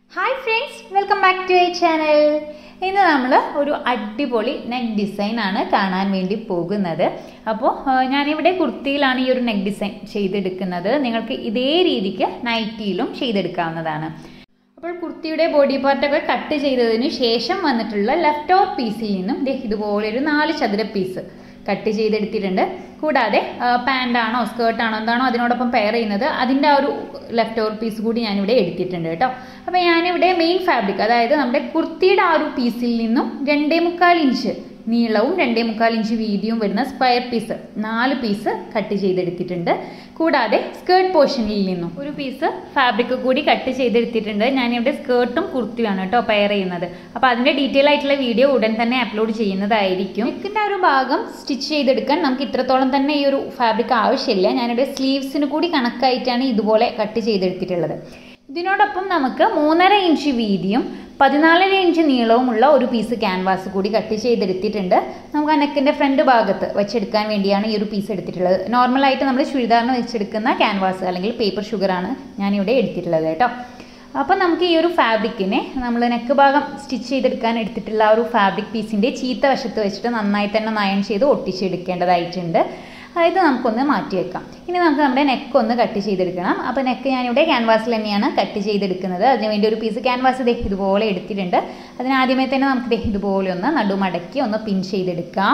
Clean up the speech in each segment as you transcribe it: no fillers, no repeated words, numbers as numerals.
Hi friends, welcome back to our channel. ഇന്ന് നമ്മൾ ഒരു അടിപൊളി നെക്ക് ഡിസൈൻ ആണ് കാണാൻ വേണ്ടി പോകുന്നത്. അപ്പോൾ ഞാൻ ഇവിടെ കുർത്തിയിലാണ് ഈ ഒരു നെക്ക് ഡിസൈൻ ചെയ്തെടുക്കുന്നത്. നിങ്ങൾക്ക് ഇതേ രീതിക്ക് നൈറ്റിയിലും ചെയ്തെടുക്കാവുന്നതാണ്. അപ്പോൾ കുർത്തിയുടെ ബോഡി പാർട്ടൊക്കെ കട്ട് ചെയ്തതിന് ശേഷം വന്നിട്ടുള്ള ലെഫ്റ്റ് ഓവർ പീസിൽ നിന്നും ഇതുപോലെ ഒരു 4 ചതുര പീസ് കട്ട് ചെയ്തെടുത്തിട്ടുണ്ട്. കൂടാതെ പാൻ്റ് ആണോ സ്കേർട്ട് ആണോ എന്താണോ അതിനോടൊപ്പം പെയർ ചെയ്യുന്നത് അതിൻ്റെ ആ ഒരു ലെഫ്റ്റ് ഓവർ പീസ് കൂടി ഞാനിവിടെ എടുത്തിട്ടുണ്ട് കേട്ടോ. അപ്പോൾ ഞാനിവിടെ മെയിൻ ഫാബ്രിക് അതായത് നമ്മുടെ കുർത്തിയുടെ ആ ഒരു പീസിൽ നിന്നും 2.25 ഇഞ്ച് നീളവും 2.25 ഇഞ്ച് വീതിയും വരുന്ന സ്ക്വയർ പീസ് 4 പീസ് കട്ട് ചെയ്തെടുത്തിട്ടുണ്ട്. കൂടാതെ സ്കേർട്ട് പോർഷനിൽ നിന്നും ഒരു പീസ് ഫാബ്രിക് കൂടി കട്ട് ചെയ്തെടുത്തിട്ടുണ്ട്. ഞാനിവിടെ സ്കേർട്ടും കുർത്തിയാണ് കേട്ടോ പെയർ ചെയ്യുന്നത്. അപ്പോൾ അതിൻ്റെ ഡീറ്റെയിൽ ആയിട്ടുള്ള വീഡിയോ ഉടൻ തന്നെ അപ്ലോഡ് ചെയ്യുന്നതായിരിക്കും. നെക്കിൻ്റെ ആ ഒരു ഭാഗം സ്റ്റിച്ച് ചെയ്തെടുക്കാൻ നമുക്ക് ഇത്രത്തോളം തന്നെ ഈ ഒരു ഫാബ്രിക് ആവശ്യമില്ല. ഞാനിവിടെ സ്ലീവ്സിന് കൂടി കണക്കായിട്ടാണ് ഇതുപോലെ കട്ട് ചെയ്തെടുത്തിട്ടുള്ളത്. ഇതിനോടൊപ്പം നമുക്ക് 3.5 ഇഞ്ച് വീതിയും 14 ഇഞ്ച് നീളവുമുള്ള ഒരു പീസ് ക്യാൻവാസ് കൂടി കട്ട് ചെയ്തെടുത്തിട്ടുണ്ട്. നമുക്ക് ആ നെക്കിൻ്റെ ഫ്രണ്ട് ഭാഗത്ത് വെച്ചെടുക്കാൻ വേണ്ടിയാണ് ഈ ഒരു പീസ് എടുത്തിട്ടുള്ളത്. നോർമലായിട്ട് നമ്മൾ ചുരിദാറിന് വെച്ചെടുക്കുന്ന ക്യാൻവാസ് അല്ലെങ്കിൽ പേപ്പർ ഷുഗറാണ് ഞാനിവിടെ എടുത്തിട്ടുള്ളത് കേട്ടോ. അപ്പം നമുക്ക് ഈ ഒരു ഫാബ്രിക്കിനെ നമ്മൾ നെക്ക് ഭാഗം സ്റ്റിച്ച് ചെയ്തെടുക്കാൻ എടുത്തിട്ടുള്ള ആ ഒരു ഫാബ്രിക് പീസിൻ്റെ ചീത്ത വശത്ത് വെച്ചിട്ട് നന്നായി തന്നെ നയൻ ചെയ്ത് ഒട്ടിച്ചെടുക്കേണ്ടതായിട്ടുണ്ട്. ഇത് നമുക്കൊന്ന് മാറ്റി വെക്കാം. ഇനി നമുക്ക് നമ്മുടെ നെക്ക് ഒന്ന് കട്ട് ചെയ്തെടുക്കണം. അപ്പോൾ നെക്ക് ഞാനിവിടെ ക്യാൻവാസിൽ തന്നെയാണ് കട്ട് ചെയ്തെടുക്കുന്നത്. അതിനുവേണ്ടി ഒരു പീസ് ക്യാൻവാസ് ഇതുപോലെ എടുത്തിട്ടുണ്ട്. അതിനാദ്യമേ തന്നെ നമുക്ക് ഇതുപോലെ ഒന്ന് നടുമടക്കി ഒന്ന് പിൻ ചെയ്തെടുക്കാം.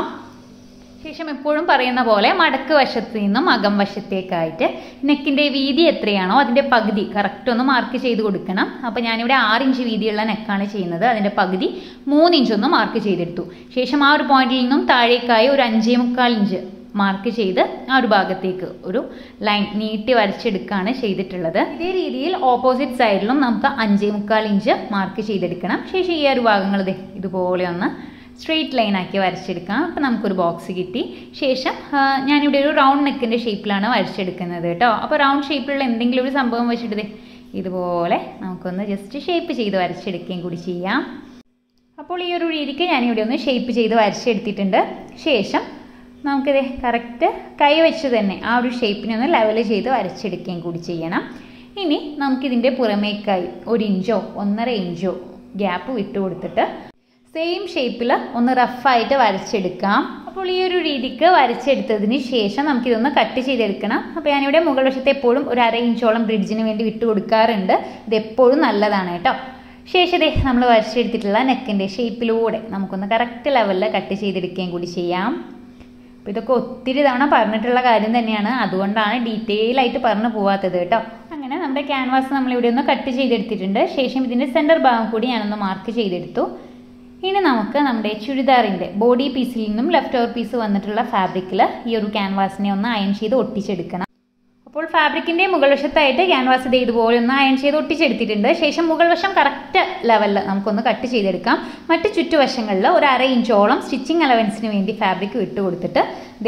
ശേഷം എപ്പോഴും പറയുന്ന പോലെ മടക്ക് വശത്ത് നിന്നും അകം വശത്തേക്കായിട്ട് നെക്കിൻ്റെ വീതി എത്രയാണോ അതിൻ്റെ പകുതി കറക്റ്റ് ഒന്ന് മാർക്ക് ചെയ്ത് കൊടുക്കണം. അപ്പോൾ ഞാനിവിടെ 6 ഇഞ്ച് വീതിയുള്ള നെക്കാണ് ചെയ്യുന്നത്. അതിൻ്റെ പകുതി 3 ഇഞ്ച് ഒന്ന് മാർക്ക് ചെയ്തെടുത്തു. ശേഷം ആ ഒരു പോയിന്റിൽ നിന്നും താഴേക്കായി ഒരു 5.25 ഇഞ്ച് മാർക്ക് ചെയ്ത് ആ ഒരു ഭാഗത്തേക്ക് ഒരു ലൈൻ നീട്ടി വരച്ചെടുക്കുകയാണ് ചെയ്തിട്ടുള്ളത്. ഇതേ രീതിയിൽ ഓപ്പോസിറ്റ് സൈഡിലും നമുക്ക് 5.25 ഇഞ്ച് മാർക്ക് ചെയ്തെടുക്കണം. ശേഷം ഈ ഒരു ഭാഗങ്ങൾ ഇതുപോലെ ഒന്ന് സ്ട്രെയിറ്റ് ലൈൻ ആക്കി വരച്ചെടുക്കാം. അപ്പം നമുക്കൊരു ബോക്സ് കിട്ടി. ശേഷം ഞാനിവിടെ ഒരു റൗണ്ട് നെക്കിൻ്റെ ഷേപ്പിലാണ് വരച്ചെടുക്കുന്നത് കേട്ടോ. അപ്പോൾ റൗണ്ട് ഷേപ്പിലുള്ള എന്തെങ്കിലും ഒരു സംഭവം വെച്ചിട്ട് ഇതുപോലെ നമുക്കൊന്ന് ജസ്റ്റ് ഷേപ്പ് ചെയ്ത് വരച്ചെടുക്കുകയും കൂടി ചെയ്യാം. അപ്പോൾ ഈ ഒരു രീതിക്ക് ഞാനിവിടെ ഒന്ന് ഷേപ്പ് ചെയ്ത് വരച്ചെടുത്തിട്ടുണ്ട്. ശേഷം നമുക്കിത് കറക്റ്റ് കൈ വെച്ച് തന്നെ ആ ഒരു ഷേപ്പിനെ ഒന്ന് ലെവൽ ചെയ്ത് വരച്ചെടുക്കുകയും കൂടി ചെയ്യണം. ഇനി നമുക്കിതിൻ്റെ പുറമേക്കായി 1 ഇഞ്ചോ 1.5 ഇഞ്ചോ ഗ്യാപ്പ് വിട്ട് കൊടുത്തിട്ട് സെയിം ഷേപ്പിൽ ഒന്ന് റഫായിട്ട് വരച്ചെടുക്കാം. അപ്പോൾ ഈ ഒരു രീതിക്ക് വരച്ചെടുത്തതിന് ശേഷം നമുക്കിതൊന്ന് കട്ട് ചെയ്തെടുക്കണം. അപ്പോൾ ഞാനിവിടെ മുകൾ വശത്ത് എപ്പോഴും ഒരു 1/2 ഇഞ്ചോളം ബ്രിഡ്ജിന് വേണ്ടി വിട്ട് കൊടുക്കാറുണ്ട്. ഇത് എപ്പോഴും നല്ലതാണ് കേട്ടോ. ശേഷം നമ്മൾ വരച്ചെടുത്തിട്ടുള്ള നെക്കിൻ്റെ ഷേപ്പിലൂടെ നമുക്കൊന്ന് കറക്റ്റ് ലെവലിൽ കട്ട് ചെയ്തെടുക്കുകയും കൂടി ചെയ്യാം. അപ്പോൾ ഇതൊക്കെ ഒത്തിരി തവണ പറഞ്ഞിട്ടുള്ള കാര്യം തന്നെയാണ്, അതുകൊണ്ടാണ് ഡീറ്റെയിൽ ആയിട്ട് പറഞ്ഞു പോവാത്തത് കേട്ടോ. അങ്ങനെ നമ്മുടെ ക്യാൻവാസ് നമ്മളിവിടെ ഒന്ന് കട്ട് ചെയ്തെടുത്തിട്ടുണ്ട്. ശേഷം ഇതിൻ്റെ സെൻറ്റർ ഭാഗം കൂടി ഞാനൊന്ന് മാർക്ക് ചെയ്തെടുത്തു. ഇനി നമുക്ക് നമ്മുടെ ചുരിദാറിൻ്റെ ബോഡി പീസിൽ നിന്നും ലെഫ്റ്റ് ഓവർ പീസ് വന്നിട്ടുള്ള ഫാബ്രിക്കിൽ ഈ ഒരു ക്യാൻവാസിനെ ഒന്ന് അയൺ ചെയ്ത് ഒട്ടിച്ചെടുക്കണം. അപ്പോൾ ഫാബ്രിക്കിൻ്റെ മുകൾ വശത്തായിട്ട് ക്യാൻവാസ് ഇതുപോലെ ഒന്ന് അയൺ ചെയ്ത് ഒട്ടിച്ചെടുത്തിട്ടുണ്ട്. ശേഷം മുകൾ വശം കറക്റ്റ് ലെവലിൽ നമുക്കൊന്ന് കട്ട് ചെയ്തെടുക്കാം. മറ്റ് ചുറ്റുവശങ്ങളിൽ ഒരു 1/2 ഇഞ്ചോളം സ്റ്റിച്ചിങ് അലവൻസിന് വേണ്ടി ഫാബ്രിക് വിട്ട് കൊടുത്തിട്ട്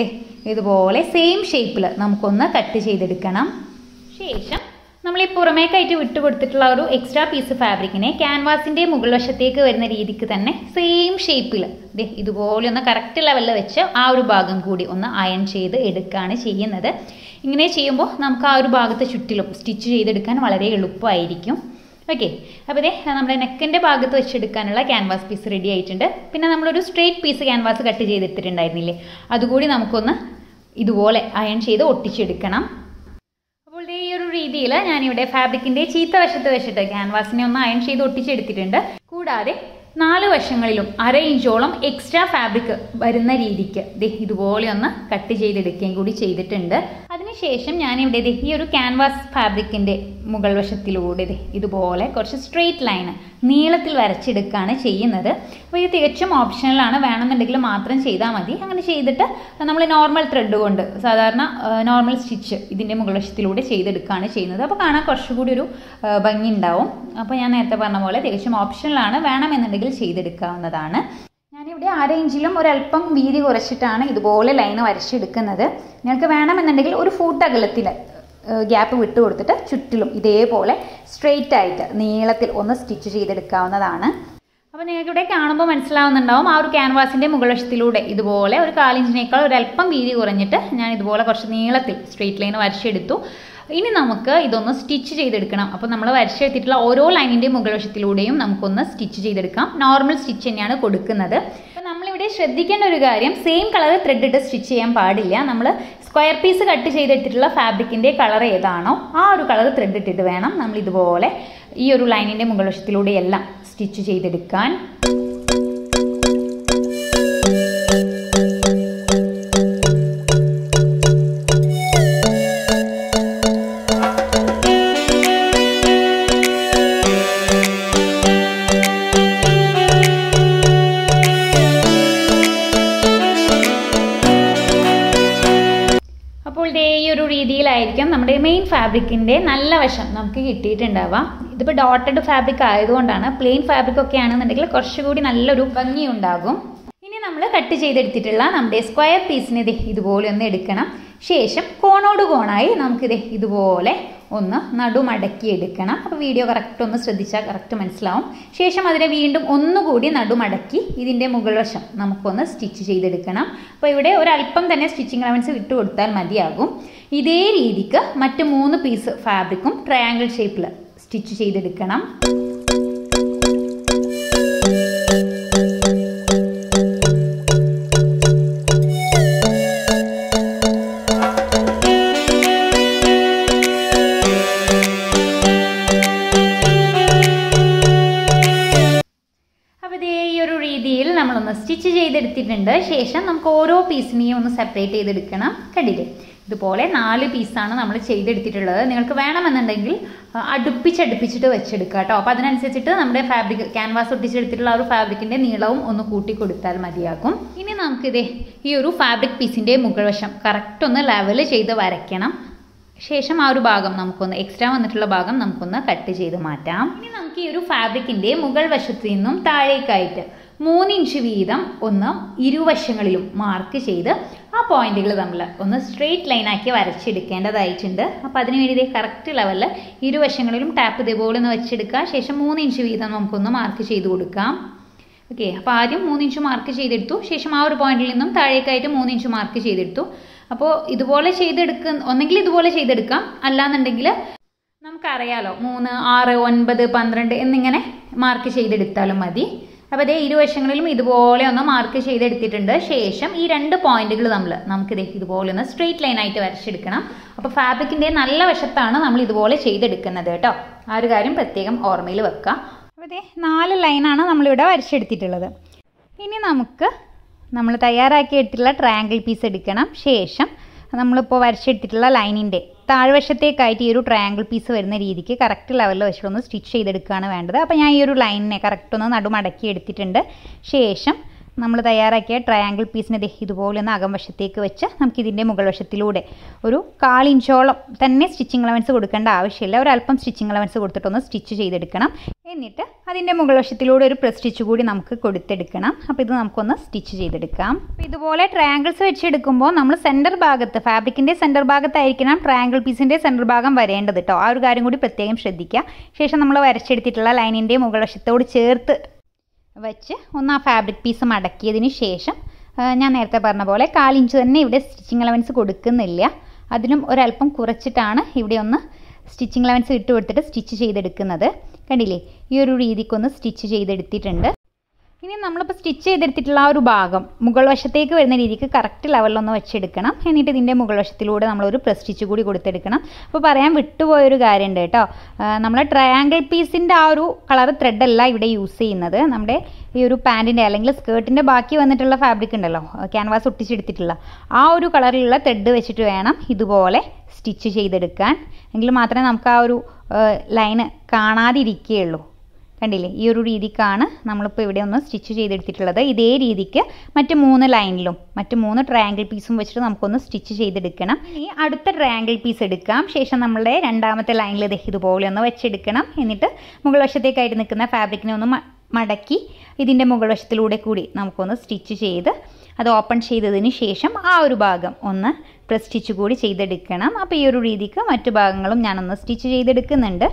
ഇതുപോലെ സെയിം ഷേപ്പിൽ നമുക്കൊന്ന് കട്ട് ചെയ്തെടുക്കണം. ശേഷം നമ്മൾ ഈ പുറമേക്കായിട്ട് വിട്ട് കൊടുത്തിട്ടുള്ള ഒരു എക്സ്ട്രാ പീസ് ഫാബ്രിക്കിനെ ക്യാൻവാസിൻ്റെ മുകൾ വശത്തേക്ക് വരുന്ന രീതിക്ക് തന്നെ സെയിം ഷേപ്പിൽ ഇതുപോലെ ഒന്ന് കറക്റ്റ് ലെവലിൽ വെച്ച് ആ ഒരു ഭാഗം കൂടി ഒന്ന് അയൺ ചെയ്ത് എടുക്കുകയാണ് ചെയ്യുന്നത്. ഇങ്ങനെ ചെയ്യുമ്പോൾ നമുക്ക് ആ ഒരു ഭാഗത്ത് ചുറ്റിലും സ്റ്റിച്ച് ചെയ്തെടുക്കാൻ വളരെ എളുപ്പമായിരിക്കും. ഓക്കെ, അപ്പോൾ നമ്മുടെ നെക്കിൻ്റെ ഭാഗത്ത് വെച്ചെടുക്കാനുള്ള ക്യാൻവാസ് പീസ് റെഡി ആയിട്ടുണ്ട്. പിന്നെ നമ്മളൊരു സ്ട്രെയിറ്റ് പീസ് ക്യാൻവാസ് കട്ട് ചെയ്തെടുത്തിട്ടുണ്ടായിരുന്നില്ലേ, അതുകൂടി നമുക്കൊന്ന് ഇതുപോലെ അയൺ ചെയ്ത് ഒട്ടിച്ചെടുക്കണം. അപ്പോൾ ഈ ഒരു രീതിയിൽ ഞാനിവിടെ ഫാബ്രിക്കിൻ്റെ ചീത്ത വശത്ത് വെച്ചിട്ട് ക്യാൻവാസിനെ ഒന്ന് അയൺ ചെയ്ത് ഒട്ടിച്ചെടുത്തിട്ടുണ്ട്. കൂടാതെ 4 വശങ്ങളിലും 1/2 ഇഞ്ചോളം എക്സ്ട്രാ ഫാബ്രിക് വരുന്ന രീതിക്ക് ഇതുപോലെ ഒന്ന് കട്ട് ചെയ്തെടുക്കുകയും കൂടി ചെയ്തിട്ടുണ്ട്. അതിനുശേഷം ഞാനിവിടെ ഈ ഒരു ക്യാൻവാസ് ഫാബ്രിക്കിൻ്റെ മുകൾ വശത്തിലൂടെ ഇതുപോലെ കുറച്ച് സ്ട്രെയിറ്റ് ലൈൻ നീളത്തിൽ വരച്ചെടുക്കുകയാണ് ചെയ്യുന്നത്. അപ്പോൾ ഇത് തികച്ചും ഓപ്ഷണലാണ്, വേണമെന്നുണ്ടെങ്കിൽ മാത്രം ചെയ്താൽ മതി. അങ്ങനെ ചെയ്തിട്ട് നമ്മൾ നോർമൽ ത്രെഡ് കൊണ്ട് സാധാരണ നോർമൽ സ്റ്റിച്ച് ഇതിൻ്റെ മുകൾ വശത്തിലൂടെ ചെയ്തെടുക്കുകയാണ് ചെയ്യുന്നത്. അപ്പോൾ കാണാൻ കുറച്ചുകൂടി ഒരു ഭംഗി ഉണ്ടാവും. അപ്പോൾ ഞാൻ നേരത്തെ പറഞ്ഞ പോലെ തികച്ചും ഓപ്ഷണലാണ്, വേണമെന്നുണ്ടെങ്കിൽ ചെയ്തെടുക്കാവുന്നതാണ്. ഞാനിവിടെ 1/2 ഇഞ്ചിലും ഒരല്പം വീതി കുറച്ചിട്ടാണ് ഇതുപോലെ ലൈന് വരച്ചെടുക്കുന്നത്. നിങ്ങൾക്ക് വേണമെന്നുണ്ടെങ്കിൽ ഒരു ഫൂട്ട് അകലത്തിൽ ഗ്യാപ്പ് വിട്ട് കൊടുത്തിട്ട് ചുറ്റിലും ഇതേപോലെ സ്ട്രെയിറ്റ് ആയിട്ട് നീളത്തിൽ ഒന്ന് സ്റ്റിച്ച് ചെയ്തെടുക്കാവുന്നതാണ്. അപ്പോൾ നിങ്ങൾക്കിവിടെ കാണുമ്പോൾ മനസ്സിലാവുന്നുണ്ടാവും ആ ഒരു ക്യാൻവാസിൻ്റെ മുകൾ വശത്തിലൂടെ ഇതുപോലെ ഒരു 1/4 ഇഞ്ചിനേക്കാൾ ഒരല്പം വീതി കുറഞ്ഞിട്ട് ഞാൻ ഇതുപോലെ കുറച്ച് നീളത്തിൽ സ്ട്രെയിറ്റ് ലൈൻ വരച്ചെടുത്തു. ഇനി നമുക്ക് ഇതൊന്ന് സ്റ്റിച്ച് ചെയ്തെടുക്കണം. അപ്പോൾ നമ്മൾ വരച്ചെടുത്തിട്ടുള്ള ഓരോ ലൈനിൻ്റെ മുകൾ വശത്തിലൂടെയും നമുക്കൊന്ന് സ്റ്റിച്ച് ചെയ്തെടുക്കാം. നോർമൽ സ്റ്റിച്ച് തന്നെയാണ് കൊടുക്കുന്നത്. അപ്പോൾ നമ്മളിവിടെ ശ്രദ്ധിക്കേണ്ട ഒരു കാര്യം, സെയിം കളർ ത്രെഡ് ഇട്ട് സ്റ്റിച്ച് ചെയ്യാൻ പാടില്ല. നമ്മൾ സ്ക്വയർ പീസ് കട്ട് ചെയ്തെടുത്തിട്ടുള്ള ഫാബ്രിക്കിൻ്റെ കളർ ഏതാണോ ആ ഒരു കളർ ത്രെഡ് ഇട്ടിട്ട് വേണം നമ്മൾ ഇതുപോലെ ഈ ഒരു ലൈനിൻ്റെ മുകൾ വശത്തിലൂടെ എല്ലാം സ്റ്റിച്ച് ചെയ്തെടുക്കാൻ. ഈ ഒരു രീതിയിലായിരിക്കും നമ്മുടെ മെയിൻ ഫാബ്രിക്കിൻ്റെ നല്ല വശം നമുക്ക് കിട്ടിയിട്ടുണ്ടാവുക. ഇതിപ്പോൾ ഡോട്ടഡ് ഫാബ്രിക് ആയതുകൊണ്ടാണ്. പ്ലെയിൻ ഫാബ്രിക് ഒക്കെ ആണെന്നുണ്ടെങ്കിൽ കുറച്ചുകൂടി നല്ലൊരു ഭംഗി ഉണ്ടാകും. ഇനി നമ്മൾ കട്ട് ചെയ്തെടുത്തിട്ടുള്ള നമ്മുടെ സ്ക്വയർ പീസിന് ഇതുപോലെ ഒന്ന് എടുക്കണം. ശേഷം കോണോട് കോണായി നമുക്കിത് ഇതുപോലെ ഒന്ന് നടുമടക്കി എടുക്കണം. അപ്പോൾ വീഡിയോ കറക്റ്റ് ഒന്ന് ശ്രദ്ധിച്ചാൽ കറക്റ്റ് മനസ്സിലാവും. ശേഷം അതിനെ വീണ്ടും ഒന്നുകൂടി നടുമടക്കി ഇതിൻ്റെ മുകൾ വശം നമുക്കൊന്ന് സ്റ്റിച്ച് ചെയ്തെടുക്കണം. അപ്പോൾ ഇവിടെ ഒരല്പം തന്നെ സ്റ്റിച്ചിങ് അലവൻസ് വിട്ട് കൊടുത്താൽ മതിയാകും. ഇതേ രീതിക്ക് മറ്റ് 3 പീസ് ഫാബ്രിക്കും ട്രയാങ്കിൾ ഷേപ്പിൽ സ്റ്റിച്ച് ചെയ്തെടുക്കണം. രീതിയിൽ നമ്മളൊന്ന് സ്റ്റിച്ച് ചെയ്തെടുത്തിട്ടുണ്ട്. ശേഷം നമുക്ക് ഓരോ പീസിനെയും ഒന്ന് സെപ്പറേറ്റ് ചെയ്തെടുക്കണം. കണ്ടില്ലേ, ഇതുപോലെ 4 പീസാണ് നമ്മൾ ചെയ്തെടുത്തിട്ടുള്ളത്. നിങ്ങൾക്ക് വേണമെന്നുണ്ടെങ്കിൽ അടുപ്പിച്ചിട്ട് വെച്ചെടുക്കുക കേട്ടോ. അപ്പോൾ അതിനനുസരിച്ചിട്ട് നമ്മുടെ ഫാബ്രിക് ക്യാൻവാസ് ഒട്ടിച്ചെടുത്തിട്ടുള്ള ആ ഒരു ഫാബ്രിക്കിൻ്റെ നീളവും ഒന്ന് കൂട്ടി കൊടുത്താൽ മതിയാകും. ഇനി നമുക്കിതേ ഈ ഒരു ഫാബ്രിക് പീസിൻ്റെ മുകൾ വശം കറക്റ്റ് ഒന്ന് ലെവൽ ചെയ്ത് വരയ്ക്കണം. ശേഷം ആ ഒരു ഭാഗം നമുക്കൊന്ന് എക്സ്ട്രാ വന്നിട്ടുള്ള ഭാഗം നമുക്കൊന്ന് കട്ട് ചെയ്ത് മാറ്റാം. ഇനി നമുക്ക് ഈ ഒരു ഫാബ്രിക്കിൻ്റെ മുകൾ വശത്ത് നിന്നും താഴേക്കായിട്ട് 3 ഇഞ്ച് വീതം ഒന്ന് ഇരുവശങ്ങളിലും മാർക്ക് ചെയ്ത് ആ പോയിന്റുകൾ നമ്മൾ ഒന്ന് സ്ട്രെയിറ്റ് ലൈനാക്കി വരച്ചെടുക്കേണ്ടതായിട്ടുണ്ട്. അപ്പോൾ അതിന് വേണ്ടി കറക്റ്റ് ലെവലിൽ ഇരുവശങ്ങളിലും ടാപ്പ് ഇതേപോലെ ഒന്ന് വെച്ചെടുക്കുക. ശേഷം 3 ഇഞ്ച് വീതം നമുക്കൊന്ന് മാർക്ക് ചെയ്ത് കൊടുക്കാം. ഓക്കെ, അപ്പോൾ ആദ്യം 3 ഇഞ്ച് മാർക്ക് ചെയ്തെടുത്തു. ശേഷം ആ ഒരു പോയിന്റിൽ നിന്നും താഴേക്കായിട്ട് 3 ഇഞ്ച് മാർക്ക് ചെയ്തെടുത്തു. അപ്പോൾ ഇതുപോലെ ഒന്നെങ്കിൽ ഇതുപോലെ ചെയ്തെടുക്കാം, അല്ലാന്നുണ്ടെങ്കിൽ നമുക്കറിയാലോ 3, 6, 9, 12 എന്നിങ്ങനെ മാർക്ക് ചെയ്തെടുത്താലും മതി. അപ്പോൾ അതേ ഇരുവശങ്ങളിലും ഇതുപോലെ ഒന്ന് മാർക്ക് ചെയ്തെടുത്തിട്ടുണ്ട്. ശേഷം ഈ 2 പോയിന്റുകൾ നമുക്കിത് ഇതുപോലെ ഒന്ന് സ്ട്രെയിറ്റ് ലൈനായിട്ട് വരച്ചെടുക്കണം. അപ്പോൾ ഫാബ്രിക്കിൻ്റെ നല്ല വശത്താണ് നമ്മൾ ഇതുപോലെ ചെയ്തെടുക്കുന്നത് കേട്ടോ. ആ ഒരു കാര്യം പ്രത്യേകം ഓർമ്മയിൽ വെക്കുക. അപ്പോൾ ഇതേ 4 ലൈനാണ് നമ്മളിവിടെ വരച്ചെടുത്തിട്ടുള്ളത്. ഇനി നമുക്ക് നമ്മൾ തയ്യാറാക്കി എടുത്തിട്ടുള്ള ട്രയാങ്കിൾ പീസ് എടുക്കണം. ശേഷം നമ്മളിപ്പോൾ വരച്ചെടുത്തിട്ടുള്ള ലൈനിൻ്റെ താഴ്വശത്തേക്കായിട്ട് ഈ ഒരു ട്രയാങ്കിൾ പീസ് വരുന്ന രീതിക്ക് കറക്റ്റ് ലെവലിൽ വെച്ചിട്ടൊന്ന് സ്റ്റിച്ച് ചെയ്തെടുക്കുകയാണ് വേണ്ടത്. അപ്പോൾ ഞാൻ ഈ ഒരു ലൈനിനെ കറക്റ്റ് ഒന്ന് നടുമടക്കി എടുത്തിട്ടുണ്ട്. ശേഷം നമ്മൾ തയ്യാറാക്കിയ ട്രയാങ്കിൾ പീസിനെ ഇതുപോലെ ഒന്ന് അകംവശത്തേക്ക് വെച്ച് നമുക്കിതിൻ്റെ മുകൾ വശത്തിലൂടെ ഒരു 1/4 ഇഞ്ചോളം തന്നെ സ്റ്റിച്ചിങ് അലവൻസ് കൊടുക്കേണ്ട ആവശ്യമില്ല. ഒരല്പം സ്റ്റിച്ചിങ് അലവൻസ് കൊടുത്തിട്ടൊന്ന് സ്റ്റിച്ച് ചെയ്തെടുക്കണം. എന്നിട്ട് അതിൻ്റെ മുകൾ വശത്തിലൂടെ ഒരു പ്രസ് സ്റ്റിച്ച് കൂടി നമുക്ക് കൊടുത്തെടുക്കണം. അപ്പോൾ ഇത് നമുക്കൊന്ന് സ്റ്റിച്ച് ചെയ്തെടുക്കാം. അപ്പോൾ ഇതുപോലെ ട്രയാങ്കിൾസ് വെച്ചെടുക്കുമ്പോൾ നമ്മൾ സെൻറ്റർ ഭാഗത്ത് ഫാബ്രിക്കിൻ്റെ സെൻറ്റർ ഭാഗത്തായിരിക്കണം ട്രയാങ്കിൾ പീസിൻ്റെ സെൻറ്റർ ഭാഗം വരേണ്ടത് കേട്ടോ. ആ ഒരു കാര്യം കൂടി പ്രത്യേകം ശ്രദ്ധിക്കുക. ശേഷം നമ്മൾ വരച്ചെടുത്തിട്ടുള്ള ലൈനിൻ്റെ മുകൾ വശത്തോട് ചേർത്ത് വെച്ച് ഒന്ന് ആ ഫാബ്രിക് പീസ് മടക്കിയതിന് ശേഷം ഞാൻ നേരത്തെ പറഞ്ഞ പോലെ 1/4 ഇഞ്ച് തന്നെ ഇവിടെ സ്റ്റിച്ചിങ് അലവൻസ് കൊടുക്കുന്നില്ല. അതിനും ഒരല്പം കുറച്ചിട്ടാണ് ഇവിടെ ഒന്ന് സ്റ്റിച്ചിങ് അലവൻസ് ഇട്ട് കൊടുത്തിട്ട് സ്റ്റിച്ച് ചെയ്തെടുക്കുന്നത്. കണ്ടില്ലേ, ഈ ഒരു രീതിക്കൊന്ന് സ്റ്റിച്ച് ചെയ്തെടുത്തിട്ടുണ്ട്. ഇനി നമ്മളിപ്പോൾ സ്റ്റിച്ച് ചെയ്തെടുത്തിട്ടുള്ള ആ ഒരു ഭാഗം മുകൾ വശത്തേക്ക് വരുന്ന രീതിക്ക് കറക്റ്റ് ലെവലിലൊന്ന് വെച്ചെടുക്കണം. എന്നിട്ട് ഇതിൻ്റെ മുകൾ വശത്തിലൂടെ നമ്മളൊരു പ്രസ് സ്റ്റിച്ച് കൂടി കൊടുത്തെടുക്കണം. അപ്പോൾ പറയാൻ വിട്ടുപോയൊരു കാര്യമുണ്ട് കേട്ടോ. നമ്മൾ ട്രയാങ്കിൾ പീസിൻ്റെ ആ ഒരു കളർ ത്രെഡല്ല ഇവിടെ യൂസ് ചെയ്യുന്നത്. നമ്മുടെ ഈ ഒരു പാൻറ്റിൻ്റെ അല്ലെങ്കിൽ സ്കേർട്ടിൻ്റെ ബാക്കി വന്നിട്ടുള്ള ഫാബ്രിക് ഉണ്ടല്ലോ, ക്യാൻവാസ് ഒട്ടിച്ചെടുത്തിട്ടുള്ള ആ ഒരു കളറിലുള്ള ത്രെഡ് വെച്ചിട്ട് വേണം ഇതുപോലെ സ്റ്റിച്ച് ചെയ്തെടുക്കാൻ. എങ്കിൽ മാത്രമേ നമുക്ക് ആ ഒരു ലൈന് കാണാതിരിക്കുകയുള്ളൂ. കണ്ടില്ലേ, ഈ ഒരു രീതിക്കാണ് നമ്മളിപ്പോൾ ഇവിടെ ഒന്ന് സ്റ്റിച്ച് ചെയ്തെടുത്തിട്ടുള്ളത്. ഇതേ രീതിക്ക് മറ്റ് 3 ലൈനിലും മറ്റ് 3 ട്രയാങ്കിൾ പീസും വെച്ചിട്ട് നമുക്കൊന്ന് സ്റ്റിച്ച് ചെയ്തെടുക്കണം. ഇനി അടുത്ത ട്രയാങ്കിൾ പീസ് എടുക്കാം. ശേഷം നമ്മളുടെ രണ്ടാമത്തെ ലൈനിൽ ഇതുപോലെ ഒന്ന് വെച്ചെടുക്കണം. എന്നിട്ട് മുകൾ വശത്തേക്കായിട്ട് നിൽക്കുന്ന ഫാബ്രിക്കിനെ ഒന്ന് മടക്കി ഇതിൻ്റെ മുകൾ വശത്തിലൂടെ കൂടി നമുക്കൊന്ന് സ്റ്റിച്ച് ചെയ്ത് അത് ഓപ്പൺ ചെയ്തതിന് ശേഷം ആ ഒരു ഭാഗം ഒന്ന് പ്രസ് സ്റ്റിച്ച് കൂടി ചെയ്തെടുക്കണം. അപ്പോൾ ഈ ഒരു രീതിക്ക് മറ്റു ഭാഗങ്ങളും ഞാനൊന്ന് സ്റ്റിച്ച് ചെയ്തെടുക്കുന്നുണ്ട്.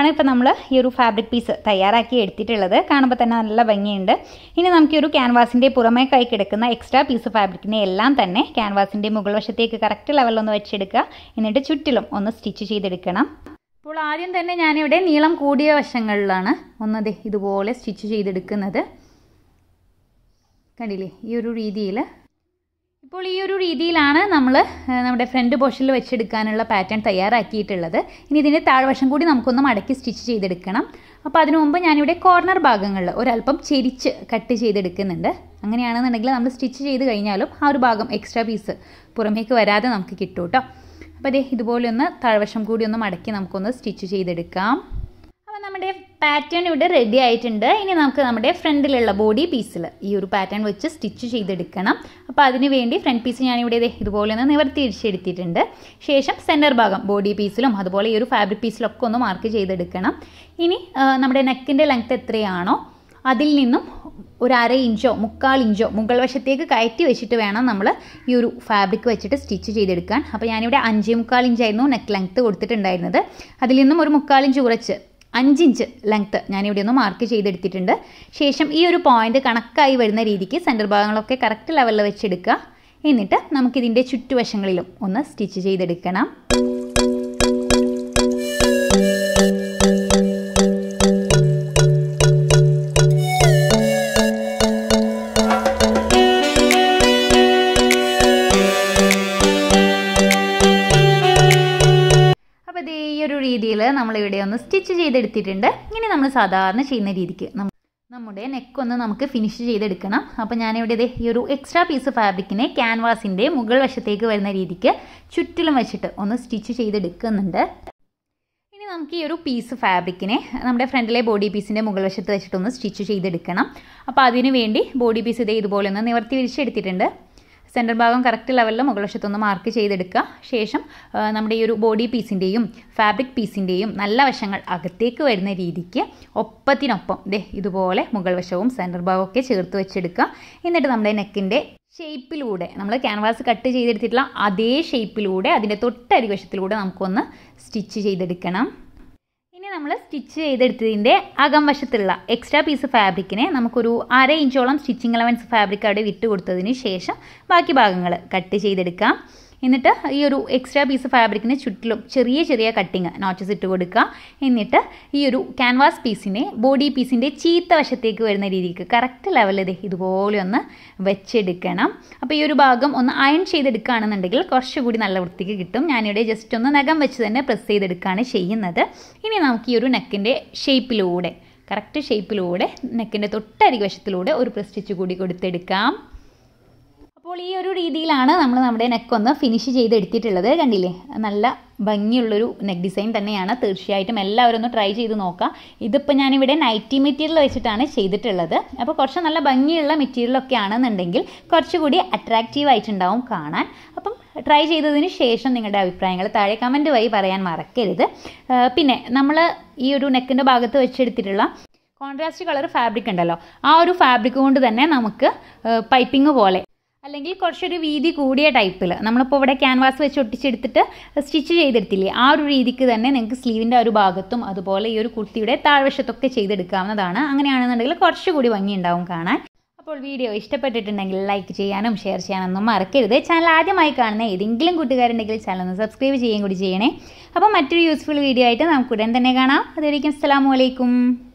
ഇങ്ങനെയാണ് ഇപ്പോൾ നമ്മൾ ഈ ഒരു ഫാബ്രിക് പീസ് തയ്യാറാക്കി എടുത്തിട്ടുള്ളത്. കാണുമ്പോൾ തന്നെ നല്ല ഭംഗിയുണ്ട്. ഇനി നമുക്ക് ഈ ഒരു ക്യാൻവാസിൻ്റെ പുറമേക്കായി കിടക്കുന്ന എക്സ്ട്രാ പീസ് ഫാബ്രിക്കിനെ എല്ലാം തന്നെ ക്യാൻവാസിൻ്റെ മുകൾ വശത്തേക്ക് കറക്റ്റ് ലെവലൊന്ന് വെച്ചെടുക്കുക. എന്നിട്ട് ചുറ്റിലും ഒന്ന് സ്റ്റിച്ച് ചെയ്തെടുക്കണം. അപ്പോൾ ആദ്യം തന്നെ ഞാനിവിടെ നീളം കൂടിയ വശങ്ങളിലാണ് ഒന്നത് ഇതുപോലെ സ്റ്റിച്ച് ചെയ്തെടുക്കുന്നത്. കണ്ടില്ലേ, ഈ ഒരു രീതിയിൽ. ഇപ്പോൾ ഈ ഒരു രീതിയിലാണ് നമ്മൾ നമ്മുടെ ഫ്രണ്ട് പോർഷനിൽ വെച്ചെടുക്കാനുള്ള പാറ്റേൺ തയ്യാറാക്കിയിട്ടുള്ളത്. ഇനി ഇതിൻ്റെ താഴ്വശം കൂടി നമുക്കൊന്ന് മടക്കി സ്റ്റിച്ച് ചെയ്തെടുക്കണം. അപ്പോൾ അതിനു മുമ്പ് ഞാനിവിടെ കോർണർ ഭാഗങ്ങളിൽ ഒരല്പം ചെരിച്ച് കട്ട് ചെയ്തെടുക്കുന്നുണ്ട്. അങ്ങനെയാണെന്നുണ്ടെങ്കിൽ നമ്മൾ സ്റ്റിച്ച് ചെയ്ത് കഴിഞ്ഞാലും ആ ഒരു ഭാഗം എക്സ്ട്രാ പീസ് പുറമേക്ക് വരാതെ നമുക്ക് കിട്ടും കേട്ടോ. അപ്പോൾ അതേ ഇതുപോലെ ഒന്ന് താഴ്വശം കൂടി ഒന്ന് മടക്കി നമുക്കൊന്ന് സ്റ്റിച്ച് ചെയ്തെടുക്കാം. അപ്പോൾ നമ്മുടെ പാറ്റേൺ ഇവിടെ റെഡി ആയിട്ടുണ്ട്. ഇനി നമുക്ക് നമ്മുടെ ഫ്രണ്ടിലുള്ള ബോഡി പീസിൽ ഈ ഒരു പാറ്റേൺ വെച്ച് സ്റ്റിച്ച് ചെയ്തെടുക്കണം. അപ്പോൾ അതിന് വേണ്ടി ഫ്രണ്ട് പീസ് ഞാനിവിടെ ഇതുപോലെ ഒന്ന് നിവർത്തിയിടിച്ചെടുത്തിട്ടുണ്ട്. ശേഷം സെൻറ്റർ ഭാഗം ബോഡി പീസിലും അതുപോലെ ഈ ഒരു ഫാബ്രിക് പീസിലൊക്കെ ഒന്ന് മാർക്ക് ചെയ്തെടുക്കണം. ഇനി നമ്മുടെ നെക്കിൻ്റെ ലെങ്ത് എത്രയാണോ അതിൽ നിന്നും ഒരു 1/2 ഇഞ്ചോ 3/4 ഇഞ്ചോ മുകൾ വശത്തേക്ക് കയറ്റി വെച്ചിട്ട് വേണം നമ്മൾ ഈ ഒരു ഫാബ്രിക് വെച്ചിട്ട് സ്റ്റിച്ച് ചെയ്തെടുക്കാൻ. അപ്പോൾ ഞാനിവിടെ 5.25 ഇഞ്ചായിരുന്നു നെക്ക് ലെങ്ത്ത് കൊടുത്തിട്ടുണ്ടായിരുന്നത്. അതിൽ നിന്നും ഒരു 3/4 ഇഞ്ച് കുറച്ച് 5 ഇഞ്ച് ലെങ്ത്ത് ഞാനിവിടെ ഒന്ന് മാർക്ക് ചെയ്തെടുത്തിട്ടുണ്ട്. ശേഷം ഈ ഒരു പോയിന്റ് കണക്കായി വരുന്ന രീതിക്ക് സെൻറ്റർ ഭാഗങ്ങളൊക്കെ കറക്റ്റ് ലെവലിൽ വെച്ചെടുക്കുക. എന്നിട്ട് നമുക്കിതിൻ്റെ ചുറ്റുവശങ്ങളിലും ഒന്ന് സ്റ്റിച്ച് ചെയ്തെടുക്കണം. രീതിയിൽ നമ്മളിവിടെ ഒന്ന് സ്റ്റിച്ച് ചെയ്തെടുത്തിട്ടുണ്ട്. ഇനി നമ്മൾ സാധാരണ ചെയ്യുന്ന രീതിക്ക് നമ്മുടെ നെക്കൊന്ന് നമുക്ക് ഫിനിഷ് ചെയ്തെടുക്കണം. അപ്പോൾ ഞാനിവിടെ ഈ ഒരു എക്സ്ട്രാ പീസ് ഫാബ്രിക്കിനെ ക്യാൻവാസിൻ്റെ മുകൾ വശത്തേക്ക് വരുന്ന രീതിക്ക് ചുറ്റിലും വെച്ചിട്ട് ഒന്ന് സ്റ്റിച്ച് ചെയ്തെടുക്കുന്നുണ്ട്. ഇനി നമുക്ക് ഈ ഒരു പീസ് ഫാബ്രിക്കിനെ നമ്മുടെ ഫ്രണ്ടിലെ ബോഡി പീസിൻ്റെ മുകൾ വശത്ത് വെച്ചിട്ടൊന്ന് സ്റ്റിച്ച് ചെയ്തെടുക്കണം. അപ്പോൾ അതിനു വേണ്ടി ബോഡി പീസ് ഇതുപോലെ ഒന്ന് നിവർത്തി വിരിച്ചെടുത്തിട്ടുണ്ട്. സെൻറ്റർ ഭാഗം കറക്റ്റ് ലെവലിൽ മുകൾ വശത്തൊന്ന് മാർക്ക് ചെയ്തെടുക്കുക. ശേഷം നമ്മുടെ ഈ ഒരു ബോഡി പീസിൻ്റെയും ഫാബ്രിക് പീസിൻ്റെയും നല്ല വശങ്ങൾ അകത്തേക്ക് വരുന്ന രീതിക്ക് ഒപ്പത്തിനൊപ്പം ഇതുപോലെ മുകൾ വശവും സെൻറ്റർ ഭാഗവും ഒക്കെ ചേർത്ത് വെച്ചെടുക്കുക. എന്നിട്ട് നമ്മുടെ നെക്കിൻ്റെ ഷേപ്പിലൂടെ നമ്മൾ ക്യാൻവാസ് കട്ട് ചെയ്തെടുത്തിട്ടുള്ള അതേ ഷേപ്പിലൂടെ അതിൻ്റെ തൊട്ടരിവശത്തിലൂടെ നമുക്കൊന്ന് സ്റ്റിച്ച് ചെയ്തെടുക്കണം. ഇനി നമ്മൾ സ്റ്റിച്ച് ചെയ്തെടുത്തതിൻ്റെ അകം വശത്തുള്ള എക്സ്ട്രാ പീസ് ഫാബ്രിക്കിനെ നമുക്കൊരു 1/2 ഇഞ്ചോളം സ്റ്റിച്ചിങ് അലവൻസ് ഫാബ്രിക് അവിടെ വിട്ട് കൊടുത്തതിന് ശേഷം ബാക്കി ഭാഗങ്ങൾ കട്ട് ചെയ്തെടുക്കാം. എന്നിട്ട് ഈ ഒരു എക്സ്ട്രാ പീസ് ഫാബ്രിക്കിന് ചുറ്റിലും ചെറിയ ചെറിയ കട്ടിങ് നോച്ചസ് ഇട്ട് കൊടുക്കുക. എന്നിട്ട് ഈ ഒരു ക്യാൻവാസ് പീസിനെ ബോഡി പീസിൻ്റെ ചീത്ത വശത്തേക്ക് വരുന്ന രീതിക്ക് കറക്റ്റ് ലെവലിൽ ഇതുപോലെ ഒന്ന് വെച്ചെടുക്കണം. അപ്പോൾ ഈ ഒരു ഭാഗം ഒന്ന് അയൺ ചെയ്തെടുക്കുകയാണെന്നുണ്ടെങ്കിൽ കുറച്ചുകൂടി നല്ല വൃത്തിക്ക് കിട്ടും. ഞാനിവിടെ ജസ്റ്റ് ഒന്ന് നഖം വെച്ച് തന്നെ പ്രസ് ചെയ്തെടുക്കുകയാണ് ചെയ്യുന്നത്. ഇനി നമുക്ക് ഈ ഒരു നെക്കിൻ്റെ ഷേപ്പിലൂടെ കറക്റ്റ് ഷേപ്പിലൂടെ നെക്കിൻ്റെ തൊട്ടരിവശത്തിലൂടെ ഒരു പ്രസ് സ്റ്റിച്ച് കൂടി കൊടുത്തെടുക്കാം. അപ്പോൾ ഈ ഒരു രീതിയിലാണ് നമ്മൾ നമ്മുടെ നെക്കൊന്ന് ഫിനിഷ് ചെയ്തെടുത്തിട്ടുള്ളത്. കണ്ടില്ലേ, നല്ല ഭംഗിയുള്ളൊരു നെക്ക് ഡിസൈൻ തന്നെയാണ്. തീർച്ചയായിട്ടും എല്ലാവരും ഒന്ന് ട്രൈ ചെയ്ത് നോക്കാം. ഇതിപ്പോൾ ഞാനിവിടെ നൈറ്റി മെറ്റീരിയൽ വെച്ചിട്ടാണ് ചെയ്തിട്ടുള്ളത്. അപ്പോൾ കുറച്ച് നല്ല ഭംഗിയുള്ള മെറ്റീരിയലൊക്കെ ആണെന്നുണ്ടെങ്കിൽ കുറച്ചുകൂടി അട്രാക്റ്റീവ് ആയിട്ടുണ്ടാവും കാണാൻ. അപ്പം ട്രൈ ചെയ്തതിന് ശേഷം നിങ്ങളുടെ അഭിപ്രായങ്ങൾ താഴെ കമൻറ്റ് വഴി പറയാൻ മറക്കരുത്. പിന്നെ നമ്മൾ ഈ ഒരു നെക്കിൻ്റെ ഭാഗത്ത് വെച്ചെടുത്തിട്ടുള്ള കോൺട്രാസ്റ്റ് കളർ ഫാബ്രിക് ഉണ്ടല്ലോ, ആ ഒരു ഫാബ്രിക് കൊണ്ട് തന്നെ നമുക്ക് പൈപ്പിംഗ് പോലെ അല്ലെങ്കിൽ കുറച്ചൊരു വീതി കൂടിയ ടൈപ്പിൽ നമ്മളിപ്പോൾ ഇവിടെ ക്യാൻവാസ് വെച്ച് ഒട്ടിച്ചെടുത്തിട്ട് സ്റ്റിച്ച് ചെയ്തെടുത്തില്ലേ, ആ ഒരു രീതിക്ക് തന്നെ നിങ്ങൾക്ക് സ്ലീവിൻ്റെ ഒരു ഭാഗത്തും അതുപോലെ ഈ ഒരു കുർത്തിയുടെ താഴ്വശത്തൊക്കെ ചെയ്തെടുക്കാവുന്നതാണ്. അങ്ങനെയാണെന്നുണ്ടെങ്കിൽ കുറച്ചുകൂടി ഭംഗി ഉണ്ടാവും കാണാൻ. അപ്പോൾ വീഡിയോ ഇഷ്ടപ്പെട്ടിട്ടുണ്ടെങ്കിൽ ലൈക്ക് ചെയ്യാനും ഷെയർ ചെയ്യാനൊന്നും മറക്കരുത്. ചാനൽ ആദ്യമായി കാണുന്ന ഏതെങ്കിലും കൂട്ടുകാരുണ്ടെങ്കിൽ ചാനൽ ഒന്ന് സബ്സ്ക്രൈബ് ചെയ്യുകയും കൂടി ചെയ്യണേ. അപ്പോൾ മറ്റൊരു യൂസ്ഫുൾ വീഡിയോ ആയിട്ട് നമുക്ക് ഉടൻ തന്നെ കാണാം. അതുവരേക്കും അസ്സലാമു അലൈക്കും.